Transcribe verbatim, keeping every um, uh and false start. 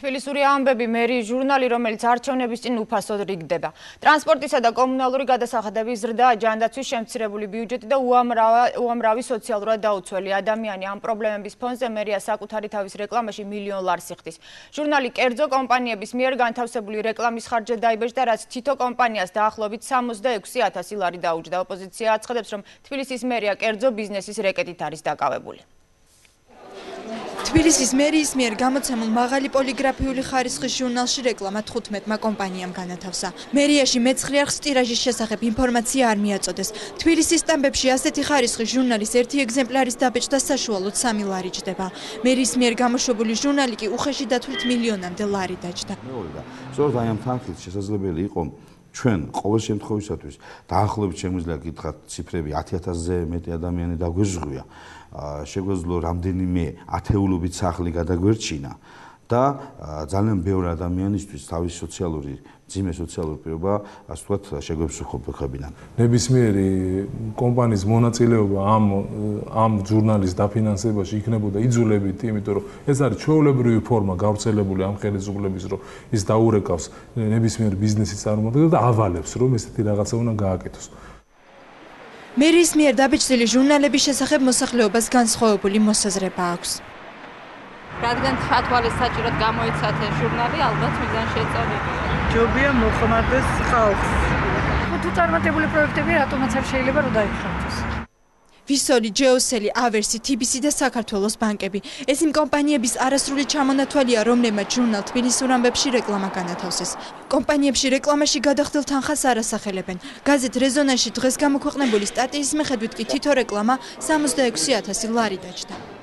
თბილისური ამბები მერიის ჟურნალი, რომელიც არჩევნების წინ უფასოდ რიგდება. ტრანსპორტისა და კომუნალური გადასახადების ზრდა, ჯანდაცვის, შემცირებული ბიუჯეტი და უამრავი სოციალურად დაუცველი ადამიანი ამ პრობლემების ფონზე მერია საკუთარი თავის რეკლამაში მილიონ ლარს იხდის. ჟურნალი კერძო კომპანიების მიერ განთავსებული რეკლამის ხარჯზე დაიბეჭდა, რაც თითო კომპანიას დაახლოებით სამოცდაექვსი ათასი ლარი დაუჯდა. ოპოზიცია აცხადებს, რომ თბილისის მერია კერძო ბიზნესის რეკეტით არის დაკავებული. თბილისის მერიის მიერ გამოცემულ მაღალი პოლიგრაფიული ხარისხის ჟურნალში რეკლამა თხუთმეტმა კომპანიამ განათავსა. მერიაში მეცხრე არხს ტირაჟის შესახებ ინფორმაცია არ მიაწოდეს. თბილისის სტამბებში ასეთი ხარისხის ჟურნალის ერთი ეგზემპლარის დაბეჭდა საშუალოდ სამი ლარი ჯდება. მერიის მიერ გამოშვებული ჟურნალი კი უხეში დათვლით მილიონამდე ლარი დაჯდა. სწორედ აი ამ თანხით შესაძლებელი იყო ჩვენ ყოველ შემთხვევისათვის დაახლოებით შემიძლია გითხრათ ციფრები ათი ათასზე მეტი ადამიანი დაგვეჟღვია. შეგვეძლო რამდენიმე ათეულობით სახლი გადაგვერჩინა და ძალიან ბევრი ადამიანისთვის თავის სოციალური ძიმე სოციალური პირობა, ასე ვთქვათ, შეგვებსუხებინა. ნებისმიერი კომპანიის მონაწილეობა ამ ამ ჟურნალის დაფინანსებაში იქნებოდა იძულებით, იმიტომ რომ ეს არის ჩვეულებრივი ფორმა გავრცელებული ამ ხელისუფლების, რომ ის დაურეკავს ნებისმიერ ბიზნესის წარმოადგენელს და ავალებს, რომ ესეთი რაღაცა უნდა გააკეთოს. მერიის მიერ დაბეჭდილი ჟურნალების შესახებ მოსახლეობას განსხვავებული მოსაზრება აქვს. რადგან თვალის საჭიროდ გამოიცათ ეს ჟურნალი, ალბათ მიზანში ეწოდებოდა. ჯობია მოხმარდეს ხალხს. თუ წარმატებული პროექტები რატომაც არ შეიძლება რომ დაიხარჯოს. ვისოლი, ჯეოსელი, ავერსი, თიბისი და საქართველოს ბანკები. ეს იმ კომპანიების არასრული ჩამონათვალია, რომლებმაც ჟურნალ თბილისურ ამბებში რეკლამა განათავსეს. კომპანიებში რეკლამაში გადახდელ თანხას არ ასახელებენ. გაზეთ რეზონანსში დღეს გამოქვეყნებული სტატიის მიხედვით კი თითო რეკლამა სამოცდაექვსი ათასი ლარი დაჯდა.